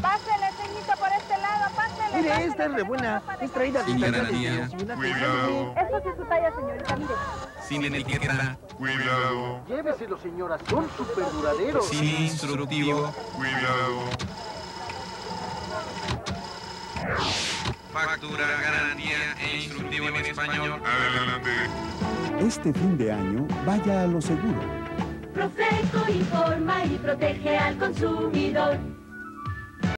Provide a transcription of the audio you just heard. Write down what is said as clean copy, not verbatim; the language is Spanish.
Pásele, ceñito, por este lado, pásele. Mire, pásele, esta es re buena. Es traída Sin de garantía. Cuidado. Eso sí es su talla, señorita, mire. Sin etiqueta, Cuidado. Lléveselo, señora. Son súper duraderos. sin instructivo, Cuidado. factura, garantía e instructivo en español. Adelante. Este fin de año, vaya a lo seguro. Profeco informa y protege al consumidor.